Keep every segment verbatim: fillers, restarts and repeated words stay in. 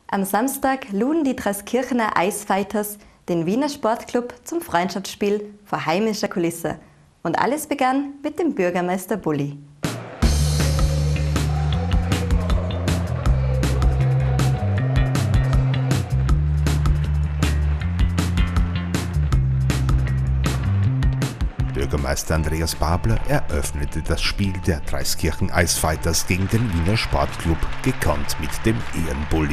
Am Samstag luden die Dreiskirchener Eisfighters den Wiener Sportclub zum Freundschaftsspiel vor heimischer Kulisse. Und alles begann mit dem Bürgermeister Bulli. Bürgermeister Andreas Babler eröffnete das Spiel der Dreiskirchen Eisfighters gegen den Wiener Sportclub, gekonnt mit dem Ehrenbulli.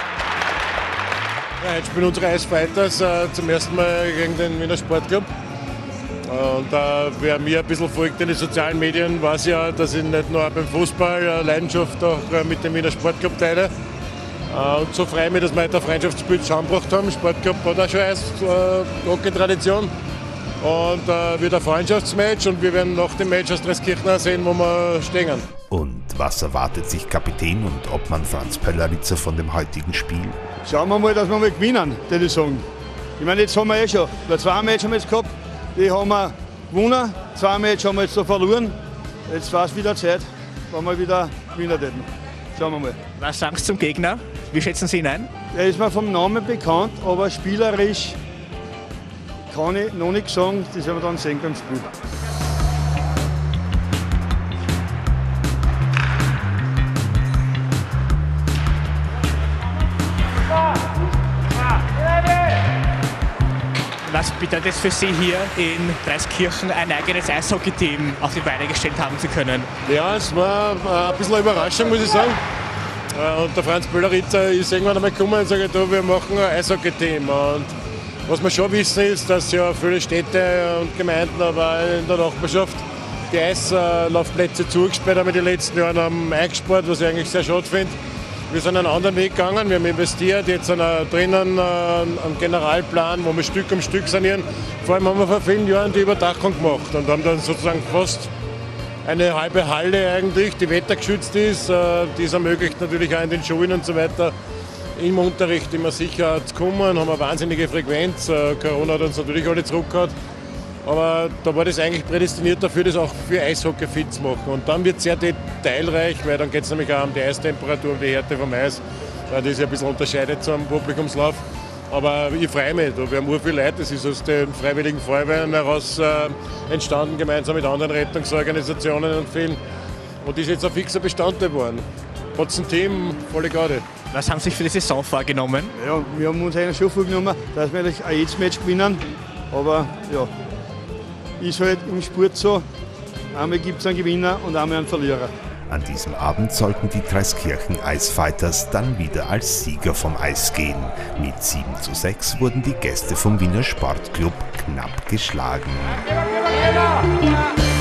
Ja, jetzt spielen unsere Eisfighters äh, zum ersten Mal gegen den Wiener Sportclub. Und äh, wer mir ein bisschen folgt in den sozialen Medien, weiß ja, dass ich nicht nur beim Fußball äh, Leidenschaft auch äh, mit dem Wiener Sportclub teile. Äh, und so freue ich mich, dass wir heute ein Freundschaftsspiel zusammengebracht haben. Der Sportclub hat auch schon Eishockey-Tradition. Und äh, wird ein Freundschaftsmatch und wir werden nach dem Match aus Dreiskirchen sehen, wo wir stehen. Und was erwartet sich Kapitän und Obmann Franz Pölleritzer von dem heutigen Spiel? Schauen wir mal, dass wir mal gewinnen, würde ich sagen. Ich meine, jetzt haben wir eh schon, zwei Matches haben wir jetzt gehabt, die haben wir gewonnen, zwei Matches haben wir jetzt so verloren. Jetzt war es wieder Zeit, wenn wir wieder gewinnen hätten. Schauen wir mal. Was sagen Sie zum Gegner? Wie schätzen Sie ihn ein? Er ist mir vom Namen bekannt, aber spielerisch kann ich noch nicht sagen, das werden wir dann sehen beim Spiel. Was bedeutet es für Sie hier in Dreiskirchen ein eigenes Eishockey-Team auf die Beine gestellt haben zu können? Ja, es war ein bisschen eine Überraschung, muss ich sagen. Und der Franz Pölleritzer ist irgendwann einmal gekommen und sagt, wir machen ein Eishockey-Team. Und was wir schon wissen ist, dass ja viele Städte und Gemeinden, aber in der Nachbarschaft die Eislaufplätze zugesperrt haben in den letzten Jahren, haben eingespart, was ich eigentlich sehr schade finde. Wir sind einen anderen Weg gegangen, wir haben investiert, jetzt sind wir drinnen einen Generalplan, wo wir Stück um Stück sanieren. Vor allem haben wir vor vielen Jahren die Überdachung gemacht und haben dann sozusagen fast eine halbe Halle eigentlich, die wettergeschützt ist. Die es ermöglicht natürlich auch in den Schulen und so weiter, im Unterricht immer sicher zu kommen, haben eine wahnsinnige Frequenz. Corona hat uns natürlich alle zurückgehauen. Aber da war das eigentlich prädestiniert dafür, das auch für Eishockey fit zu machen. Und dann wird es sehr detailreich, weil dann geht es nämlich auch um die Eistemperatur, um die Härte vom Eis, die sich ein bisschen unterscheidet zum Publikumslauf. Aber ich freue mich, da werden viele Leute, das ist aus den Freiwilligen Feuerwehren heraus äh, entstanden, gemeinsam mit anderen Rettungsorganisationen und vielen. Und ist jetzt ein fixer Bestandteil geworden. Trotzdem Team, volle Garde. Was haben Sie sich für die Saison vorgenommen? Ja, wir haben uns eigentlich schon vorgenommen, dass wir ein Aids-Match gewinnen. Aber ja, ist halt im Sport so, einmal gibt es einen Gewinner und einmal einen Verlierer. An diesem Abend sollten die Dreiskirchen Eisfighters dann wieder als Sieger vom Eis gehen. Mit sieben zu sechs wurden die Gäste vom Wiener Sportclub knapp geschlagen. Ja, ja, ja, ja.